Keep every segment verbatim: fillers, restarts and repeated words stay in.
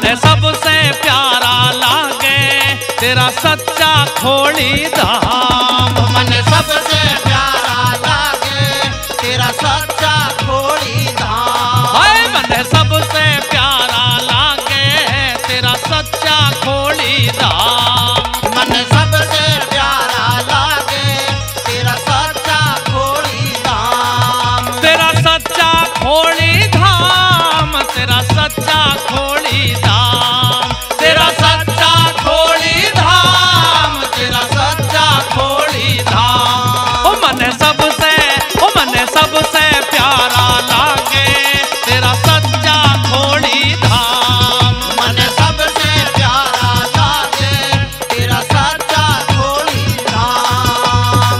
मन सबसे प्यारा लागे तेरा सच्चा खोड़ी धाम। मन सबसे प्यारा लागे तेरा सच्चा खोड़ी धाम। हाय मन सबसे प्यारा लागे तेरा सच्चा खोड़ी धाम। मन सबसे प्यारा लागे तेरा सच्चा खोड़ी धाम। तेरा सच्चा खोड़ी धाम, तेरा सच्चा खोड़ी धाम, तेरा सच्चा खोड़ी धाम, तेरा सच्चा खोड़ी धाम। ओ मन सबसे ओ मन सबसे प्यारा लागे तेरा सच्चा खोड़ी धाम। मन सबसे प्यारा लागे तेरा सच्चा खोड़ी धाम।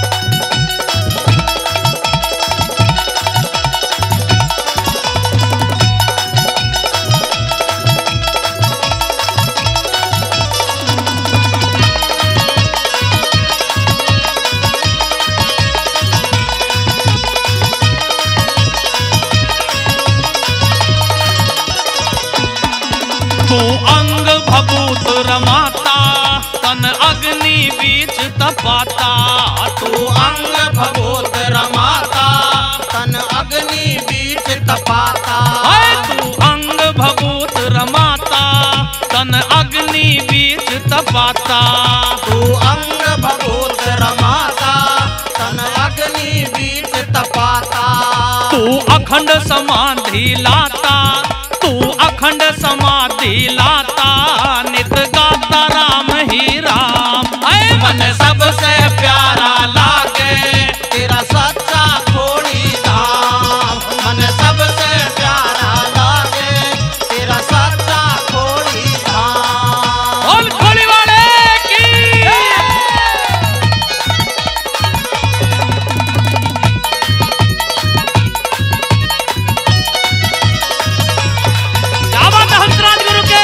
तू अंग भभूत रमाता तन अग्नि बीच तपाता। तू अंग भभूत रमाता तन अग्नि बीच तपाता। हाय तू अंग भभूत रमाता तन अग्नि बीच तपाता। तू अंग भभूत रमाता तन अग्नि बीच तपाता। तू अखंड समाधि लाता, तू अखंड समाधि लाता, नित गाता राम ही राम। हाय मन सबसे प्यारा लागे तेरा सच्चा खोड़ी धाम। मन सबसे प्यारा लागे तेरा सच्चा खोड़ी धाम। बोल खोड़ी वाले की। क्या बात है हंसराज गुरु के।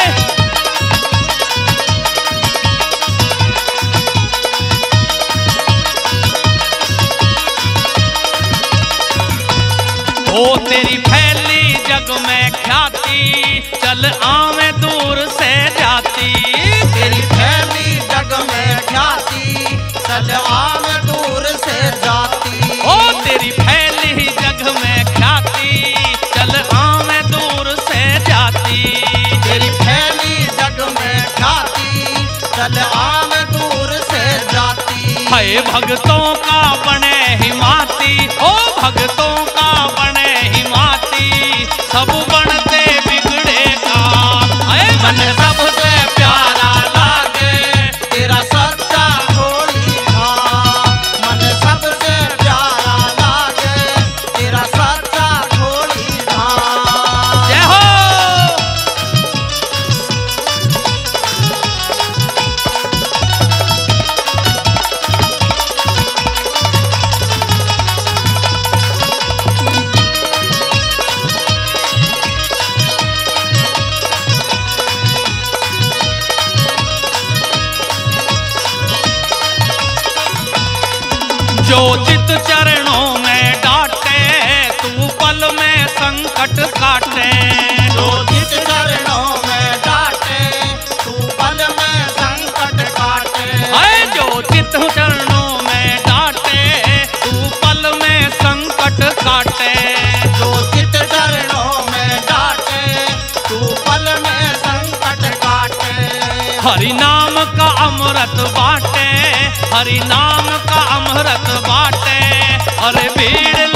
ओ तेरी फैली जग में ख्याति चल आवे दूर से जाती। तेरी फैली जग में ख्याति चल आम दूर से जाती। ओ तेरी फैली जग में ख्याति चल आवे दूर से जाती। तेरी फैली जग में ख्याति चल आम दूर से जाती। हाय भक्तों का बने हिमाती, ओ भक्तों का बने हिमाती, सब बनते बिगड़े काम। हाय मन सबसे प्यारा लागे तेरा सच्चा खोड़ी धाम। मन सबसे प्यारा लागे तेरा सच्चा खोड़ी धाम। जय हो। जो चित चरणों में डांटे तू पल में संकट काटे। जो जिस चरणों में डांटे तू पल में संकट काटे। हाय जो चित चरणों में डांटे तू पल में संकट काटे। जो चित चरणों में डांटे तू पल में संकट काटे। हरि नाम का अमृत बाटे, हरि नाम का अमृत बाटे, अरे भीड़